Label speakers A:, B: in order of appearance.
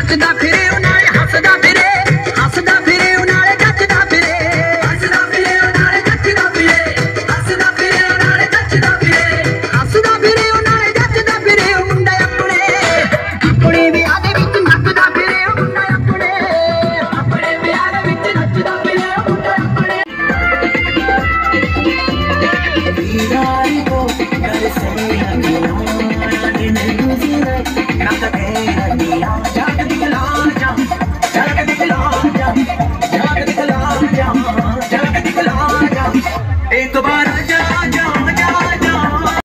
A: ਨੱਚਦਾ ਫਿਰੇ ਉਹ ਨਾਲੇ ਹੱਸਦਾ ਫਿਰੇ, ਹੱਸਦਾ ਫਿਰੇ ਉਹ ਨਾਲੇ ਨੱਚਦਾ ਫਿਰੇ, ਹੱਸਦਾ ਫਿਰੇ ਉਹ ਨਾਲੇ ਨੱਚਦਾ ਫਿਰੇ, ਹੱਸਦਾ ਫਿਰੇ ਉਹ ਨਾਲੇ ਨੱਚਦਾ ਫਿਰੇ, ਹੱਸਦਾ ਫਿਰੇ ਉਹ ਨਾਲੇ ਨੱਚਦਾ ਫਿਰੇ ਉਹ ਮੁੰਡਾ ਆਪਣੇ ਆਪਣੇ ਵਿਆਹ ਦੇ ਵਿੱਚ ਨੱਚਦਾ ਫਿਰੇ ਉਹ ਮੁੰਡਾ ਆਪਣੇ ਆਪਣੇ ਵਿਆਹ ਦੇ ਵਿੱਚ ਨੱਚਦਾ ਫਿਰੇ ਉਹ ਮੁੰਡਾ ਆਪਣੇ ਯਾਰੀ ਕੋ ਕਰ ਸੇ एक बार